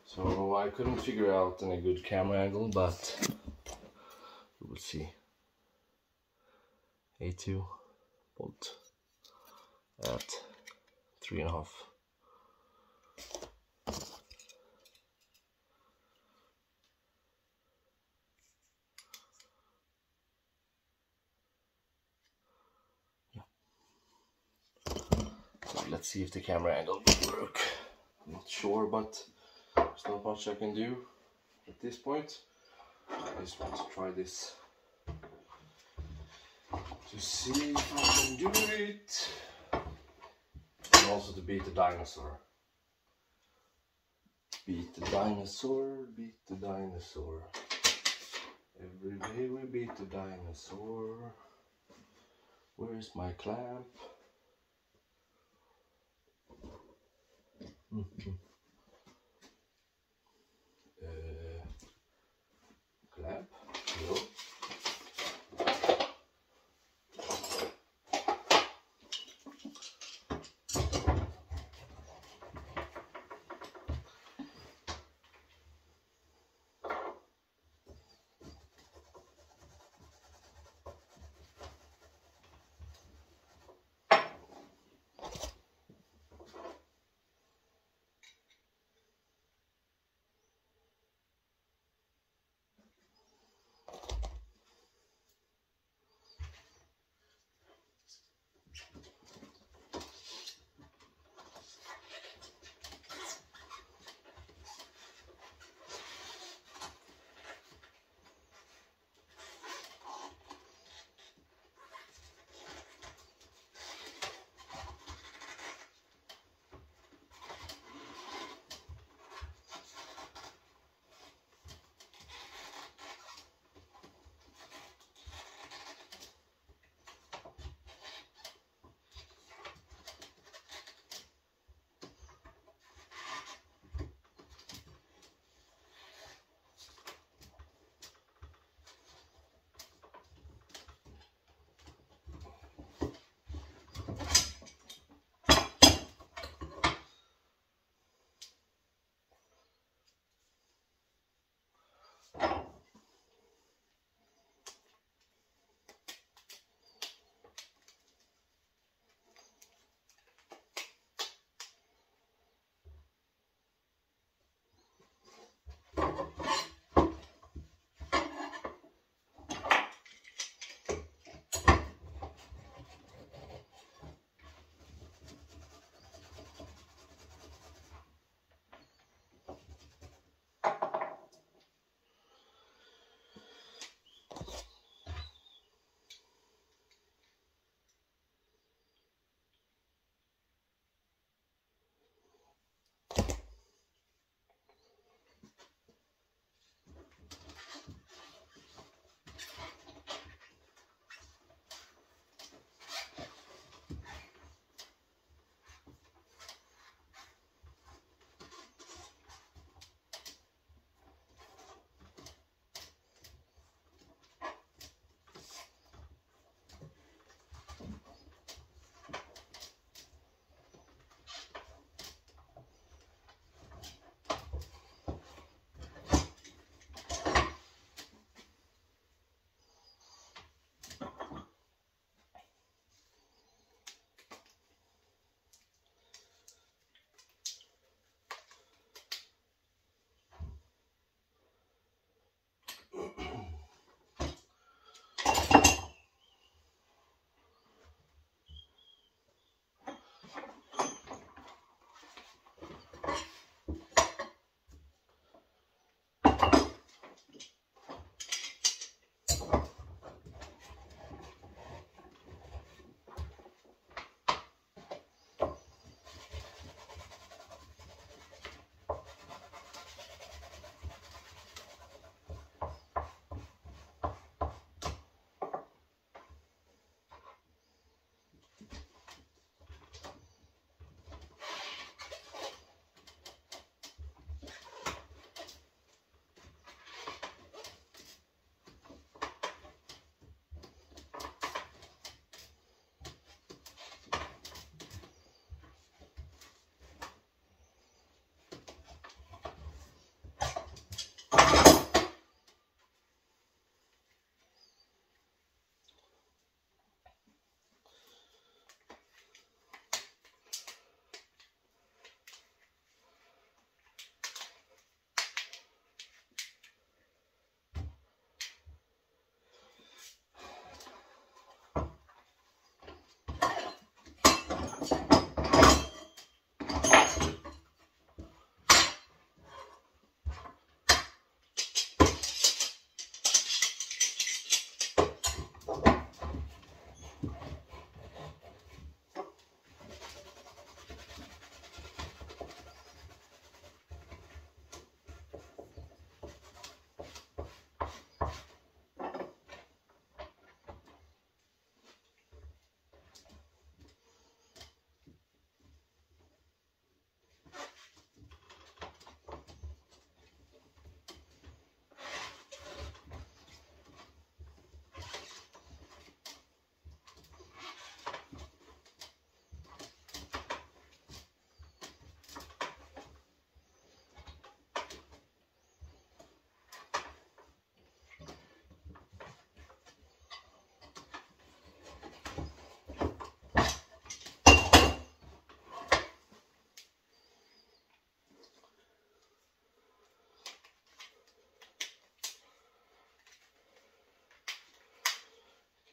So I couldn't figure out any good camera angle, but we will see. A2 bolt at 3.5. Yeah. So let's see if the camera angle will work. I'm not sure, but there's not much I can do at this point. I just want to try this to see if I can do it, and also to beat the dinosaur. Beat the dinosaur, beat the dinosaur. Every day we beat the dinosaur. Where's my clamp? Clamp? No.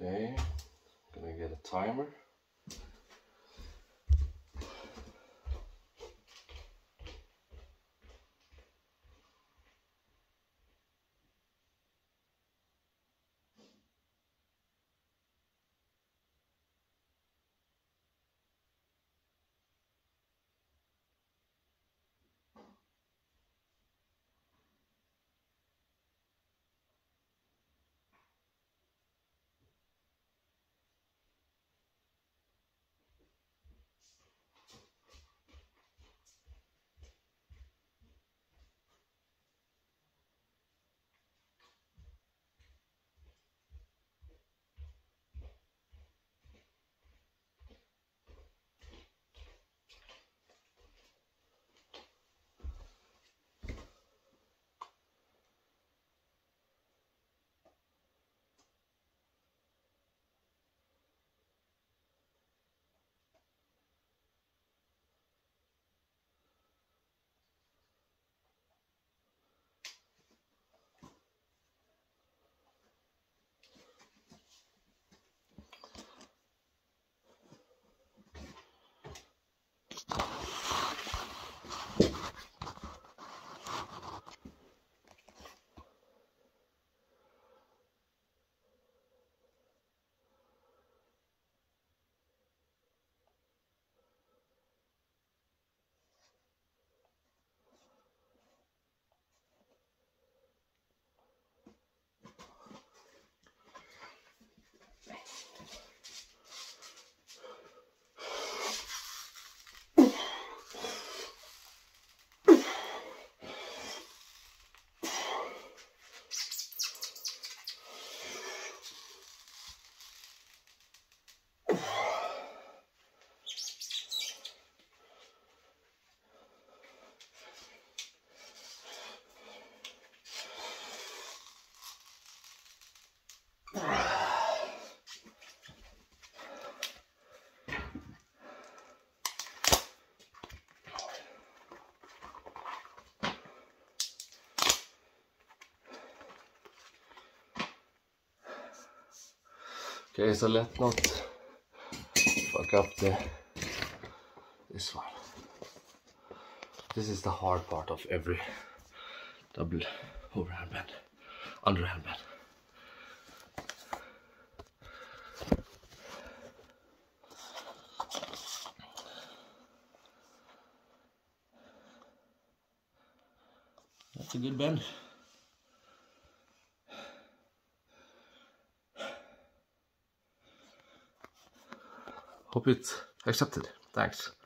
Okay, gonna get a timer. Okay, so let's not fuck up this one. This is the hard part of every double overhand bend, underhand bend. That's a good bend. Hope it's accepted. Thanks.